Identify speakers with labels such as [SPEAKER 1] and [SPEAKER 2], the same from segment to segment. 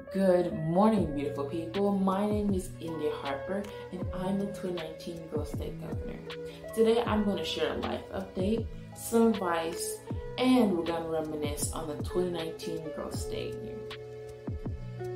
[SPEAKER 1] Good morning, beautiful people. My name is Harper, and I'm the 2019 Girls State Governor. Today, I'm going to share a life update, some advice, and we're going to reminisce on the 2019 Girls State year.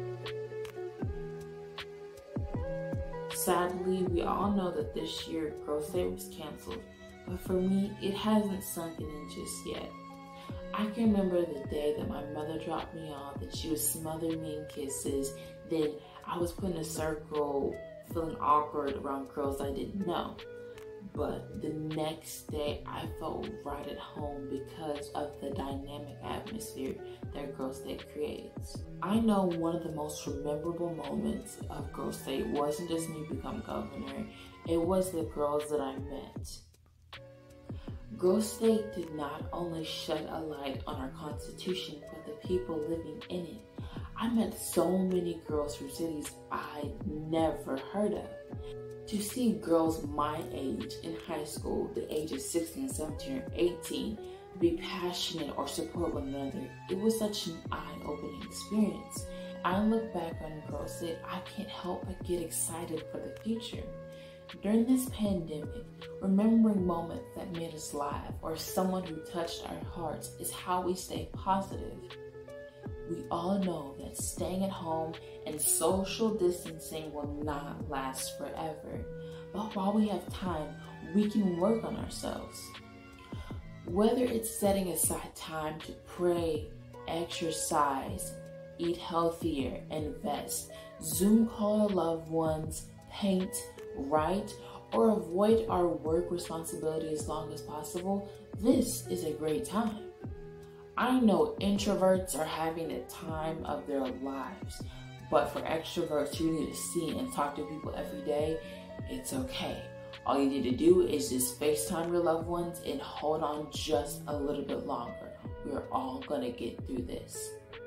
[SPEAKER 1] Sadly, we all know that this year Girls State was canceled, but for me, it hasn't sunken in just yet. I can remember the day that my mother dropped me off, that she was smothering me in kisses, then I was put in a circle feeling awkward around girls I didn't know. But the next day I felt right at home because of the dynamic atmosphere that Girls State creates. I know one of the most memorable moments of Girls State wasn't just me becoming governor, it was the girls that I met. Girls State did not only shed a light on our Constitution, but the people living in it. I met so many girls from cities I'd never heard of. To see girls my age in high school, the ages 16, 17, or 18, be passionate or support one another, it was such an eye-opening experience. I look back on Girls State, I can't help but get excited for the future. During this pandemic, remembering moments that made us laugh or someone who touched our hearts is how we stay positive. We all know that staying at home and social distancing will not last forever, but while we have time, we can work on ourselves. Whether it's setting aside time to pray, exercise, eat healthier, invest, Zoom call our loved ones, paint, write, or avoid our work responsibility as long as possible, this is a great time. I know introverts are having the time of their lives, but for extroverts who need to see and talk to people every day, it's okay. All you need to do is just FaceTime your loved ones and hold on just a little bit longer. We're all gonna get through this.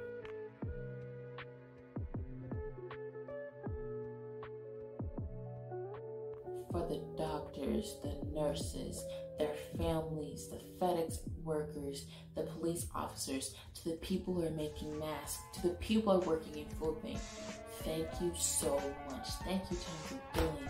[SPEAKER 1] For the doctors, the nurses, their families, the FedEx workers, the police officers, to the people who are making masks, to the people who are working in food bank, thank you so much. Thank you, time for billing.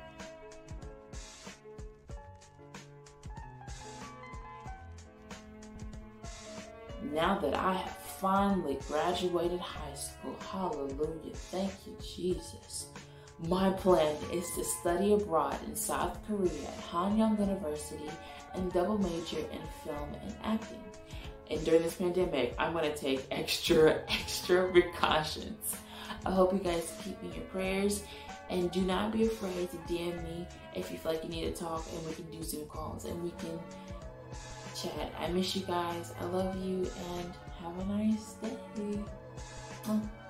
[SPEAKER 1] Now that I have finally graduated high school, hallelujah, thank you, Jesus. My plan is to study abroad in South Korea at Hanyang University and double major in film and acting. And during this pandemic, I'm going to take extra precautions. I hope you guys keep me in your prayers, and do not be afraid to DM me if you feel like you need to talk, and we can do Zoom calls and we can chat. I miss you guys. I love you, and have a nice day.